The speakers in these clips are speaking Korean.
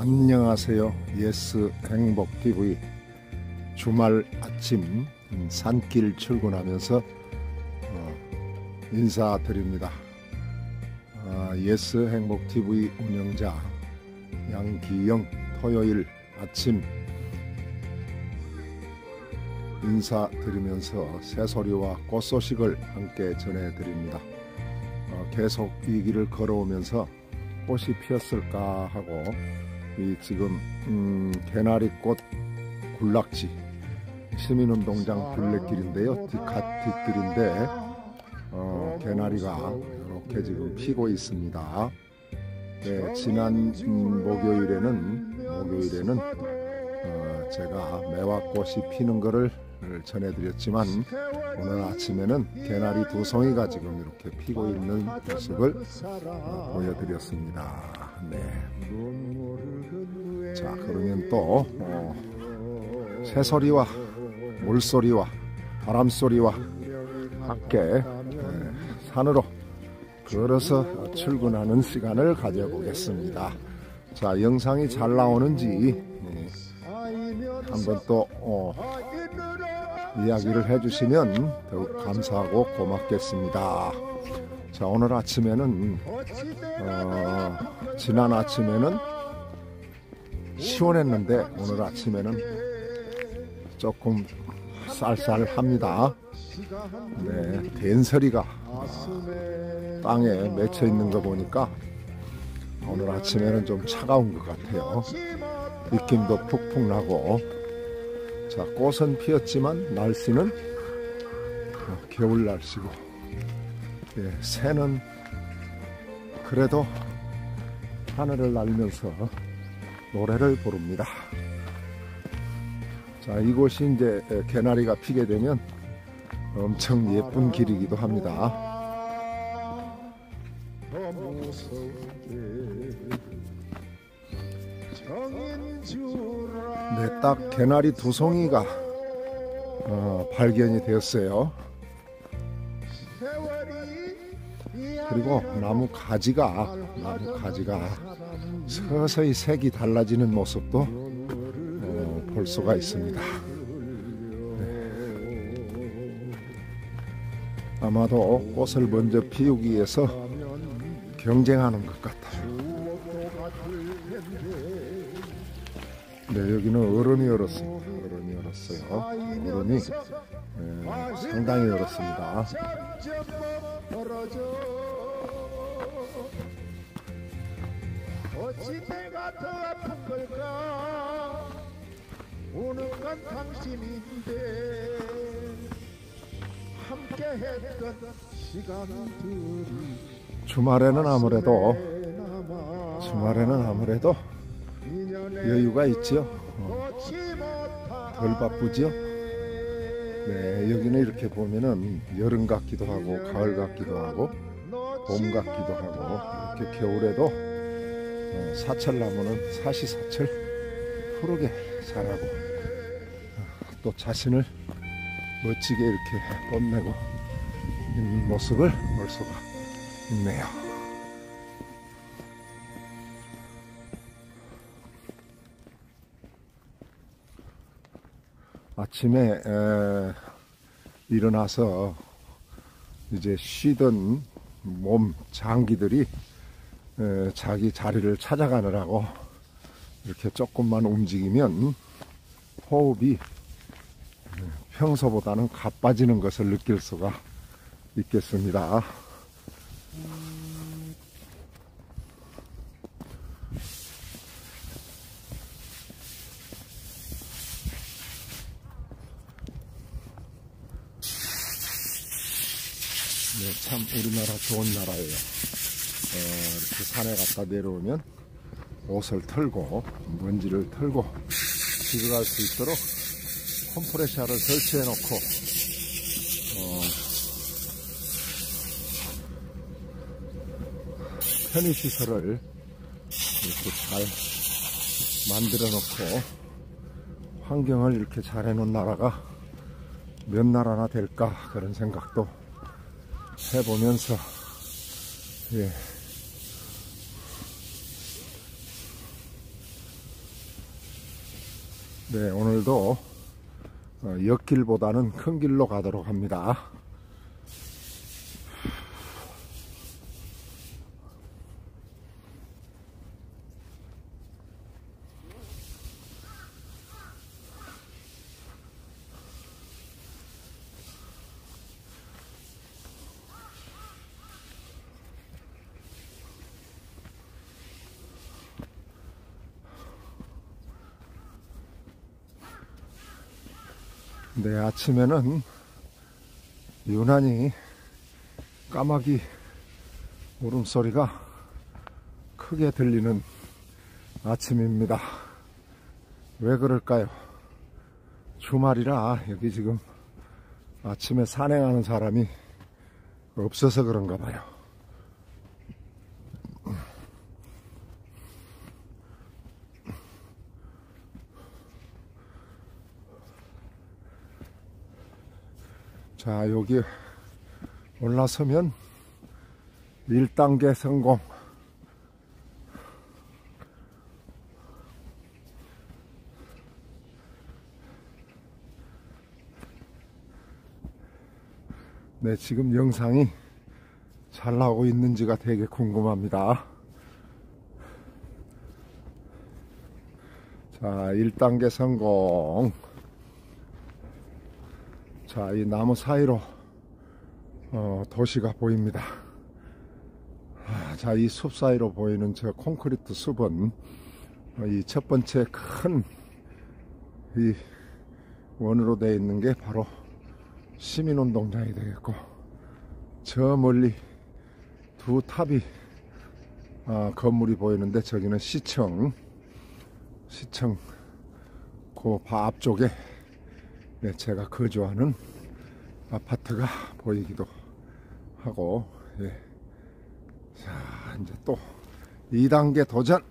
안녕하세요. 예스 행복TV 주말 아침 산길 출근하면서 인사드립니다. 예스 행복TV 운영자 양기영 토요일 아침 인사드리면서 새소리와 꽃소식을 함께 전해드립니다. 계속 이 길을 걸어오면서 꽃이 피었을까 하고 지금 개나리꽃 군락지 시민운동장 둘레길인데요. 뒷길인데 개나리가 이렇게 지금 피고 있습니다. 네, 지난 목요일에는 제가 매화꽃이 피는 것을 전해드렸지만 오늘 아침에는 개나리 두 송이가 지금 이렇게 피고 있는 모습을 보여드렸습니다. 네. 자, 그러면 또 새소리와 물소리와 바람소리와 함께 산으로 걸어서 출근하는 시간을 가져보겠습니다. 자, 영상이 잘 나오는지 한번 또 이야기를 해주시면 더욱 감사하고 고맙겠습니다. 자, 오늘 아침에는 지난 아침에는 시원했는데 오늘 아침에는 조금 쌀쌀합니다. 네, 된소리가 땅에 맺혀 있는 거 보니까 오늘 아침에는 좀 차가운 것 같아요. 느낌도 푹푹 나고. 자, 꽃은 피었지만 날씨는 겨울 날씨고, 예, 새는 그래도 하늘을 날면서 노래를 부릅니다. 자, 이곳이 이제 개나리가 피게 되면 엄청 예쁜 길이기도 합니다. 네, 딱 개나리 두 송이가 발견이 되었어요. 그리고 나무 가지가 서서히 색이 달라지는 모습도 볼 수가 있습니다. 네. 아마도 꽃을 먼저 피우기 위해서 경쟁하는 것 같아요. 네, 여기는 어른이 열었습니다. 어른이 상당히 열었습니다. 어찌 내가 더 아픈 걸까? 오는 건 당신인데 함께했던 시간들이 주말에는 아무래도 여유가 있지요. 덜 바쁘지요. 네, 여기는 이렇게 보면은 여름 같기도 하고 가을 같기도 하고 봄 같기도 하고, 이렇게 겨울에도 사철나무는 사시사철 푸르게 자라고 또 자신을 멋지게 이렇게 뽐내고 있는 모습을 볼 수가 있네요. 아침에 일어나서 이제 쉬던 몸 장기들이 자기 자리를 찾아가느라고 이렇게 조금만 움직이면 호흡이 평소보다는 가빠지는 것을 느낄 수가 있겠습니다. 네, 참 우리나라 좋은 나라예요. 이렇게 산에 갔다 내려오면 옷을 털고 먼지를 털고 집에 갈 수 있도록 컴프레셔를 설치해 놓고 편의시설을 이렇게 잘 만들어 놓고 환경을 이렇게 잘 해놓은 나라가 몇 나라나 될까, 그런 생각도 해보면서, 예, 네, 오늘도 옆길보다는 큰 길로 가도록 합니다. 네, 아침에는 유난히 까마귀 울음소리가 크게 들리는 아침입니다. 왜 그럴까요? 주말이라 여기 지금 아침에 산행하는 사람이 없어서 그런가 봐요. 자, 여기 올라서면 1단계 성공. 네, 지금 영상이 잘 나오고 있는지가 되게 궁금합니다. 자, 1단계 성공. 자, 이 나무 사이로 도시가 보입니다. 자, 이 숲 사이로 보이는 저 콘크리트 숲은 이 첫 번째 큰 이 원으로 되어 있는 게 바로 시민운동장이 되겠고, 저 멀리 두 탑이 건물이 보이는데 저기는 시청 그 앞쪽에 네, 제가 거주하는 아파트가 보이기도 하고, 예. 자, 이제 또 2단계 도전.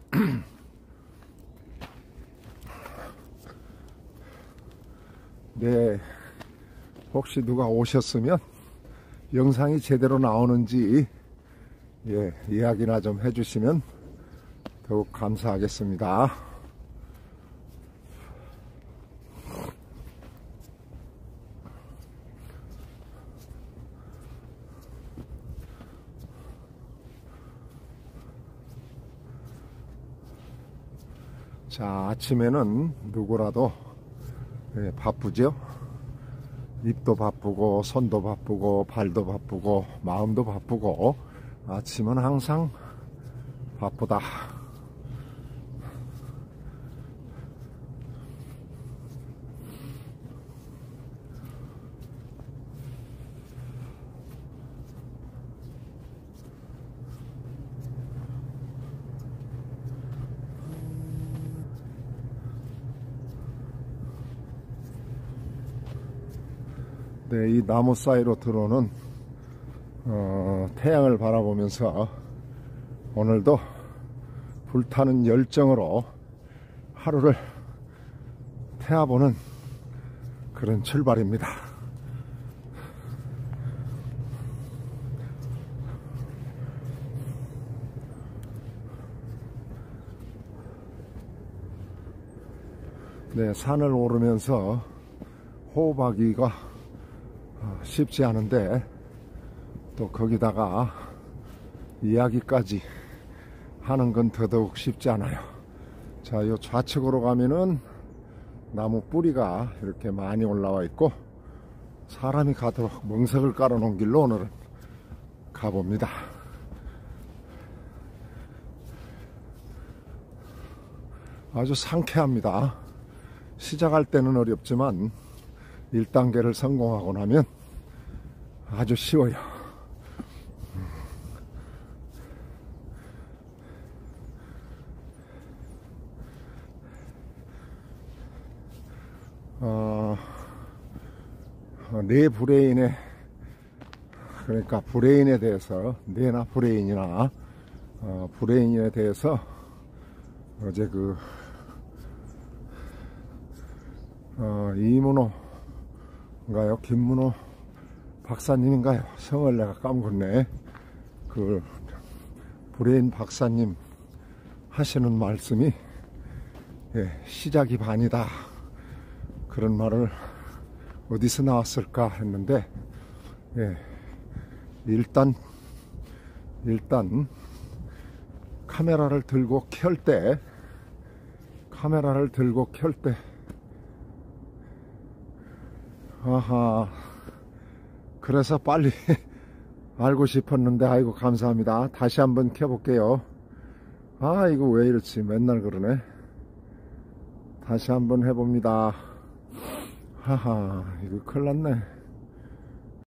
네, 혹시 누가 오셨으면 영상이 제대로 나오는지 예, 이야기나 좀 해주시면 더욱 감사하겠습니다. 자, 아침에는 누구라도 예, 바쁘죠? 입도 바쁘고 손도 바쁘고 발도 바쁘고 마음도 바쁘고 아침은 항상 바쁘다. 네, 이 나무 사이로 들어오는 태양을 바라보면서 오늘도 불타는 열정으로 하루를 태워보는 그런 출발입니다. 네, 산을 오르면서 호흡하기가 쉽지 않은데 또 거기다가 이야기까지 하는 건 더더욱 쉽지 않아요. 자, 요 좌측으로 가면은 나무 뿌리가 이렇게 많이 올라와 있고 사람이 가도록 멍석을 깔아 놓은 길로 오늘은 가봅니다. 아주 상쾌합니다. 시작할 때는 어렵지만 1단계를 성공하고 나면 아주 쉬워요. 뇌 브레인에, 그러니까 브레인에 대해서, 뇌나 브레인이나 브레인에 대해서 어제 이문호인가요? 김문호 박사님인가요? 성을 내가 까먹었네. 그 브레인 박사님 하시는 말씀이 예, 시작이 반이다 그런 말을 어디서 나왔을까 했는데, 예, 일단 카메라를 들고 켤 때 아하, 그래서 빨리 알고 싶었는데, 아이고 감사합니다. 다시 한번 켜볼게요. 아, 이거 왜 이렇지, 맨날 그러네. 다시 한번 해봅니다. 하하, 이거 큰일 났네.